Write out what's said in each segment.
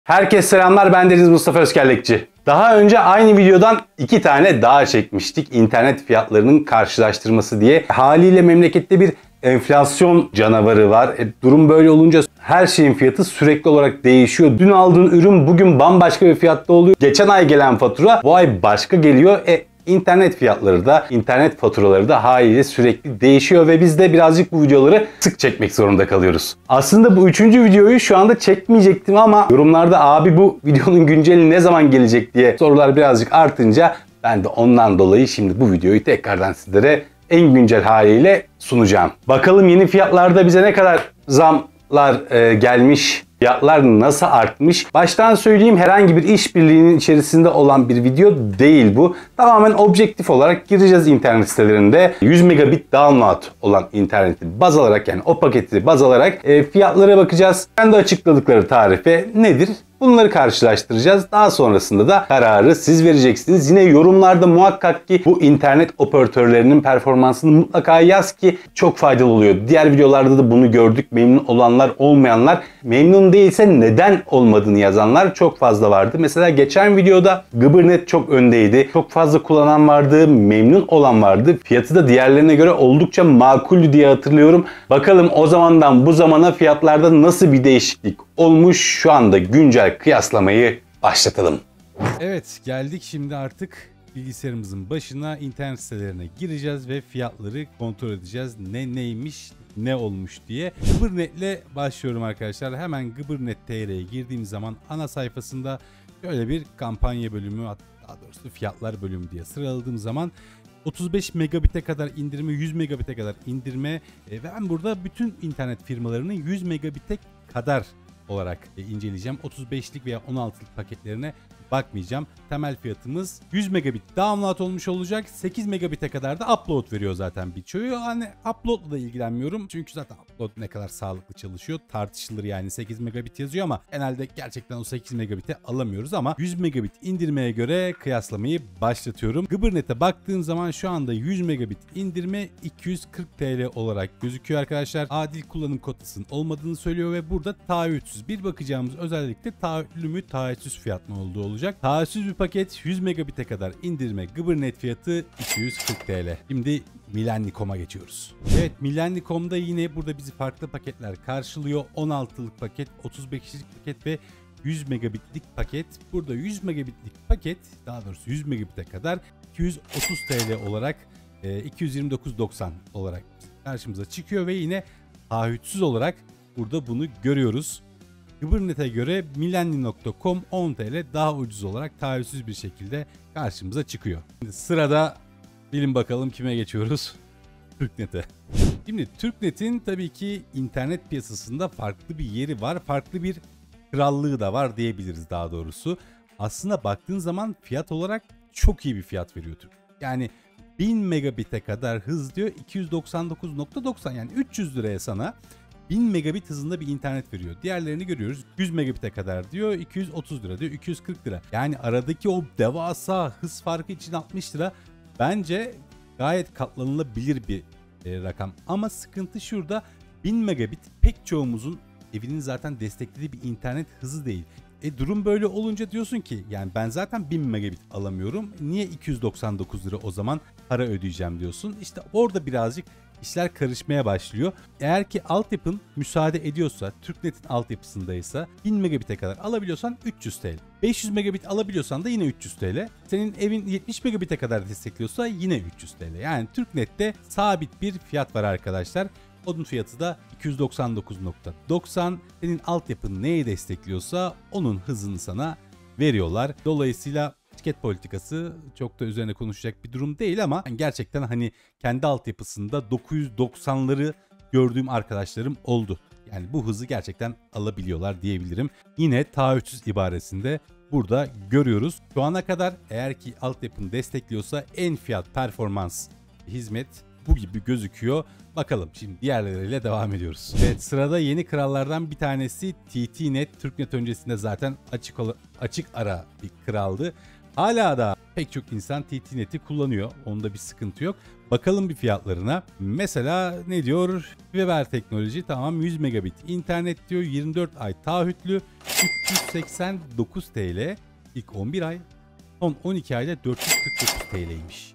Herkese selamlar, ben Deniz Mustafa Özkerlekçi. Daha önce aynı videodan 2 tane daha çekmiştik. İnternet fiyatlarının karşılaştırması diye. Haliyle memlekette bir enflasyon canavarı var. Durum böyle olunca her şeyin fiyatı sürekli olarak değişiyor. Dün aldığın ürün bugün bambaşka bir fiyatta oluyor. Geçen ay gelen fatura bu ay başka geliyor. İnternet fiyatları da, internet faturaları da haliyle sürekli değişiyor ve biz de birazcık bu videoları sık çekmek zorunda kalıyoruz. Aslında bu 3. videoyu şu anda çekmeyecektim ama yorumlarda abi bu videonun günceli ne zaman gelecek diye sorular birazcık artınca ben de ondan dolayı şimdi bu videoyu tekrardan sizlere en güncel haliyle sunacağım. Bakalım yeni fiyatlarda bize ne kadar zamlar gelmiş, fiyatlar nasıl artmış? Baştan söyleyeyim, herhangi bir işbirliğinin içerisinde olan bir video değil bu. Tamamen objektif olarak gireceğiz internet sitelerinde. 100 megabit download olan interneti baz alarak, yani o paketi baz alarak fiyatlara bakacağız. Kendi açıkladıkları tarife nedir? Bunları karşılaştıracağız. Daha sonrasında da kararı siz vereceksiniz. Yine yorumlarda muhakkak ki bu internet operatörlerinin performansını mutlaka yaz ki çok faydalı oluyor. Diğer videolarda da bunu gördük. Memnun olanlar, olmayanlar, memnun değilse neden olmadığını yazanlar çok fazla vardı. Mesela geçen videoda Gıbırnet çok öndeydi. Çok fazla kullanan vardı, memnun olan vardı. Fiyatı da diğerlerine göre oldukça makuldü diye hatırlıyorum. Bakalım o zamandan bu zamana fiyatlarda nasıl bir değişiklik olmuş? Şu anda güncel kıyaslamayı başlatalım. Evet, geldik şimdi artık bilgisayarımızın başına, internet sitelerine gireceğiz ve fiyatları kontrol edeceğiz. Neymiş, ne olmuş diye. Gıbırnet'le başlıyorum arkadaşlar. Hemen Gıbırnet.tr'ye girdiğim zaman ana sayfasında şöyle bir kampanya bölümü, daha doğrusu fiyatlar bölümü diye sıraladığım zaman 35 megabit'e kadar indirme, 100 megabit'e kadar indirme ve ben burada bütün internet firmalarının 100 megabit'e kadar olarak inceleyeceğim. 35'lik veya 16'lık paketlerine bakmayacağım. Temel fiyatımız 100 megabit download olmuş olacak. 8 megabit'e kadar da upload veriyor zaten birçoğu. Hani upload'la da ilgilenmiyorum. Çünkü zaten upload ne kadar sağlıklı çalışıyor tartışılır, yani 8 megabit yazıyor ama genelde gerçekten o 8 megabit'e alamıyoruz ama 100 megabit indirmeye göre kıyaslamayı başlatıyorum. Gıbırnet'e baktığım zaman şu anda 100 megabit indirme 240 TL olarak gözüküyor arkadaşlar. Adil kullanım kotasının olmadığını söylüyor ve burada taahhütsüz. Bir bakacağımız özellikle taahhütlü mü taahhütsüz fiyat mı olduğu olacak. Taahhütsüz bir paket 100 megabit'e kadar indirme Gıbırnet fiyatı 240 TL. Şimdi Millennium'a geçiyoruz. Evet, Millennium'da yine burada bizi farklı paketler karşılıyor. 16'lık paket, 35'lik paket ve 100 megabitlik paket. Burada 100 megabitlik paket, daha doğrusu 100 megabit'e kadar 230 TL olarak 229.90 olarak karşımıza çıkıyor ve yine taahhütsüz olarak burada bunu görüyoruz. Gıbırnet'e göre millennium.com 10 TL daha ucuz olarak taahhütsüz bir şekilde karşımıza çıkıyor. Şimdi sırada bilin bakalım kime geçiyoruz? Türknet'e. Şimdi Türknet'in tabii ki internet piyasasında farklı bir yeri var. Farklı bir krallığı da var diyebiliriz daha doğrusu. Aslında baktığın zaman fiyat olarak çok iyi bir fiyat veriyor Türknet. Yani 1000 megabit'e kadar hız diyor, 299.90, yani 300 liraya sana 1000 megabit hızında bir internet veriyor. Diğerlerini görüyoruz. 100 megabit'e kadar diyor, 230 lira diyor, 240 lira. Yani aradaki o devasa hız farkı için 60 lira bence gayet katlanılabilir bir rakam. Ama sıkıntı şurada, 1000 megabit pek çoğumuzun evinin zaten desteklediği bir internet hızı değil. Durum böyle olunca diyorsun ki yani ben zaten 1000 megabit alamıyorum. Niye 299 lira o zaman para ödeyeceğim diyorsun. İşte orada birazcık İşler karışmaya başlıyor. Eğer ki altyapın müsaade ediyorsa, Türknet'in altyapısındaysa 1000 megabit'e kadar alabiliyorsan 300 TL. 500 megabit alabiliyorsan da yine 300 TL. Senin evin 70 megabit'e kadar destekliyorsa yine 300 TL. Yani Türknet'te sabit bir fiyat var arkadaşlar. Onun fiyatı da 299.90. Senin altyapın neyi destekliyorsa onun hızını sana veriyorlar. Dolayısıyla şirket politikası çok da üzerine konuşacak bir durum değil ama gerçekten hani kendi altyapısında 990'ları gördüğüm arkadaşlarım oldu. Yani bu hızı gerçekten alabiliyorlar diyebilirim. Yine taahhütsüz ibaresinde burada görüyoruz. Şu ana kadar eğer ki altyapını destekliyorsa en fiyat performans hizmet bu gibi gözüküyor. Bakalım şimdi diğerleriyle devam ediyoruz. Evet, sırada yeni krallardan bir tanesi TT-Net. Türknet öncesinde zaten açık ara bir kraldı. Hala da pek çok insan TT-Net'i kullanıyor. Onda bir sıkıntı yok. Bakalım bir fiyatlarına. Mesela ne diyor? Fiber teknoloji tamam 100 megabit internet diyor. 24 ay taahhütlü 389 TL. İlk 11 ay. Son 12 ayda 449 TL'ymiş.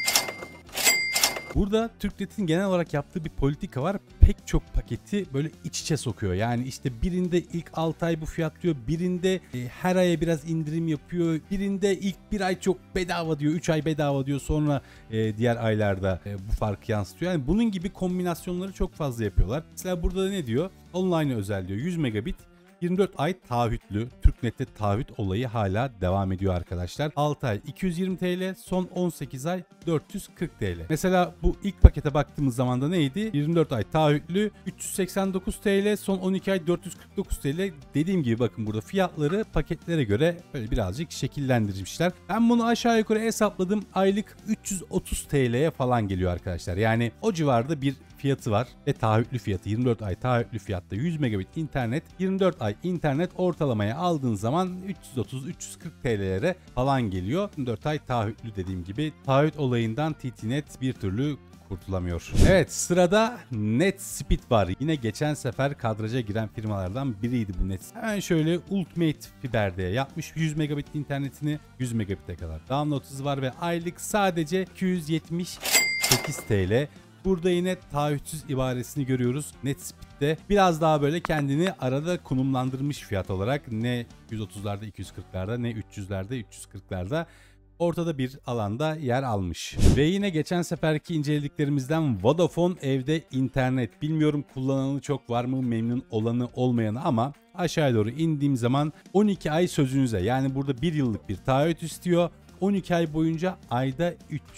Burada Türknet'in genel olarak yaptığı bir politika var. Pek çok paketi böyle iç içe sokuyor. Yani işte birinde ilk 6 ay bu fiyat diyor. Birinde her aya biraz indirim yapıyor. Birinde ilk 1 ay çok bedava diyor. 3 ay bedava diyor. Sonra diğer aylarda bu farkı yansıtıyor. Yani bunun gibi kombinasyonları çok fazla yapıyorlar. Mesela burada da ne diyor? Online özel diyor. 100 megabit. 24 ay taahhütlü. Türknet'te taahhüt olayı hala devam ediyor arkadaşlar. 6 ay 220 TL, son 18 ay 440 TL. Mesela bu ilk pakete baktığımız zaman da neydi? 24 ay taahhütlü 389 TL, son 12 ay 449 TL. Dediğim gibi bakın burada fiyatları paketlere göre böyle birazcık şekillendirmişler. Ben bunu aşağı yukarı hesapladım. Aylık 330 TL'ye falan geliyor arkadaşlar. Yani o civarda bir fiyatı var ve taahhütlü fiyatı 24 ay taahhütlü fiyatta 100 megabit internet, 24 ay internet ortalamaya aldığın zaman 330-340 TL'lere falan geliyor. 24 ay taahhütlü dediğim gibi. Taahhüt olayından TT-Net bir türlü kurtulamıyor. Evet, sırada NetSpeed var. Yine geçen sefer kadraja giren firmalardan biriydi bu NetSpeed. Hemen şöyle Ultimate Fiber'de yapmış 100 megabit internetini 100 megabit'e kadar download hızı var ve aylık sadece 278 TL. Burada yine taahhütsüz ibaresini görüyoruz. NetSpeed'de biraz daha böyle kendini arada konumlandırmış fiyat olarak. Ne 130'larda 240'larda ne 300'lerde 340'larda. Ortada bir alanda yer almış. Ve yine geçen seferki incelediklerimizden Vodafone evde internet. Bilmiyorum kullananı çok var mı, memnun olanı olmayanı, ama aşağı doğru indiğim zaman 12 ay sözünüze, yani burada 1 yıllık bir taahhüt istiyor. 12 ay boyunca ayda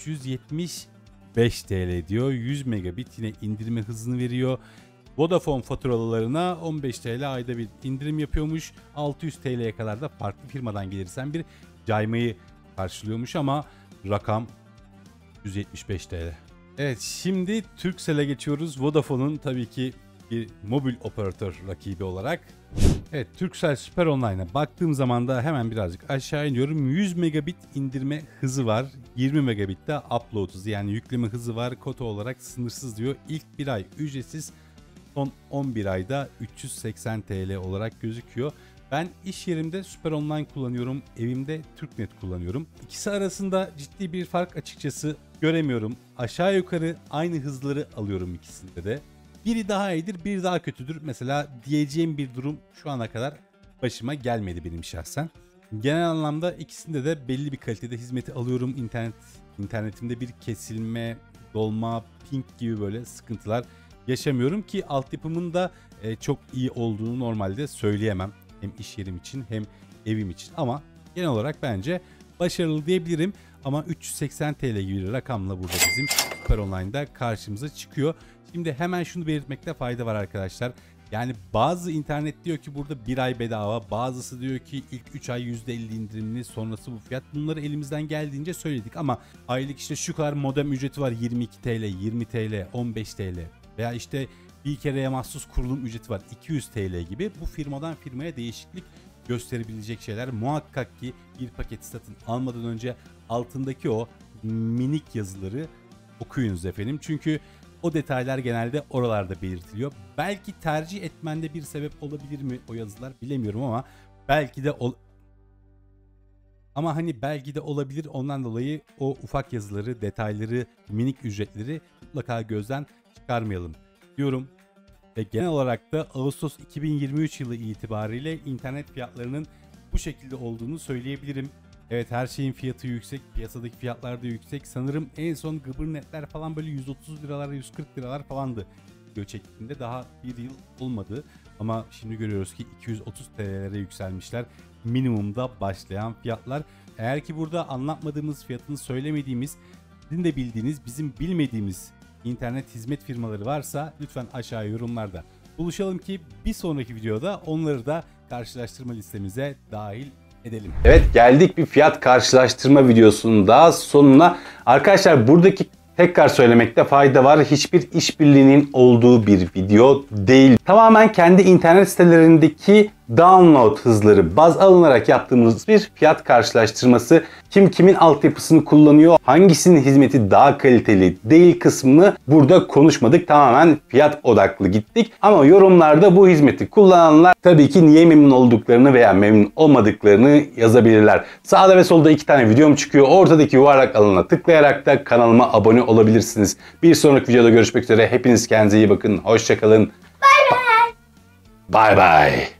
375 TL diyor. 100 megabit yine indirme hızını veriyor. Vodafone faturalarına 15 TL ayda bir indirim yapıyormuş. 600 TL'ye kadar da farklı firmadan gelirsen bir caymayı karşılıyormuş ama rakam 175 TL. Evet, şimdi Turkcell'e geçiyoruz. Vodafone'un tabii ki bir mobil operatör rakibi olarak. Evet, Turkcell Süper Online'a baktığım zaman da hemen birazcık aşağı iniyorum. 100 megabit indirme hızı var. 20 megabit de upload hızı, yani yükleme hızı var. Kota olarak sınırsız diyor. İlk bir ay ücretsiz. Son 11 ayda 380 TL olarak gözüküyor. Ben iş yerimde Süper Online kullanıyorum. Evimde Türknet kullanıyorum. İkisi arasında ciddi bir fark açıkçası göremiyorum. Aşağı yukarı aynı hızları alıyorum ikisinde de. Biri daha iyidir, biri daha kötüdür. Mesela diyeceğim bir durum şu ana kadar başıma gelmedi benim şahsen. Genel anlamda ikisinde de belli bir kalitede hizmeti alıyorum. İnternetimde bir kesilme, dolma, ping gibi böyle sıkıntılar yaşamıyorum ki altyapımın da çok iyi olduğunu normalde söyleyemem. Hem iş yerim için hem evim için, ama genel olarak bence başarılı diyebilirim. Ama 380 TL gibi bir rakamla burada bizim Süper Online'da karşımıza çıkıyor. Şimdi hemen şunu belirtmekte fayda var arkadaşlar. Yani bazı internet diyor ki burada 1 ay bedava, bazısı diyor ki ilk 3 ay %50 indirimli, sonrası bu fiyat. Bunları elimizden geldiğince söyledik ama aylık işte şu kadar modem ücreti var, 22 TL, 20 TL, 15 TL veya işte bir kereye mahsus kurulum ücreti var 200 TL gibi, bu firmadan firmaya değişiklik gösterebilecek şeyler. Muhakkak ki bir paketi satın almadan önce altındaki o minik yazıları okuyunuz efendim. Çünkü o detaylar genelde oralarda belirtiliyor. Belki tercih etmende bir sebep olabilir mi o yazılar, bilemiyorum ama belki de belki de olabilir. Ondan dolayı o ufak yazıları, detayları, minik ücretleri mutlaka gözden çıkarmayalım diyorum. Ve genel olarak da Ağustos 2023 yılı itibariyle internet fiyatlarının bu şekilde olduğunu söyleyebilirim. Evet, her şeyin fiyatı yüksek, piyasadaki fiyatlar da yüksek. Sanırım en son Gıbırnetler falan böyle 130 liralar, 140 liralar falandı. Video çektiğinde daha bir yıl olmadı. Ama şimdi görüyoruz ki 230 TL'lere yükselmişler. Minimumda başlayan fiyatlar. Eğer ki burada anlatmadığımız, fiyatını söylemediğimiz, sizin de bildiğiniz, bizim bilmediğimiz internet hizmet firmaları varsa lütfen aşağı yorumlarda buluşalım ki bir sonraki videoda onları da karşılaştırma listemize dahil edelim. Evet, geldik bir fiyat karşılaştırma videosunun daha sonuna. Arkadaşlar, buradaki tekrar söylemekte fayda var. Hiçbir işbirliğinin olduğu bir video değil. Tamamen kendi internet sitelerindeki download hızları baz alınarak yaptığımız bir fiyat karşılaştırması. Kim kimin altyapısını kullanıyor, hangisinin hizmeti daha kaliteli değil kısmını burada konuşmadık. Tamamen fiyat odaklı gittik. Ama yorumlarda bu hizmeti kullananlar tabii ki niye memnun olduklarını veya memnun olmadıklarını yazabilirler. Sağda ve solda 2 tane videom çıkıyor. Ortadaki yuvarlak alana tıklayarak da kanalıma abone olabilirsiniz. Bir sonraki videoda görüşmek üzere. Hepiniz kendinize iyi bakın. Hoşça kalın. Bay bay. Bye bye.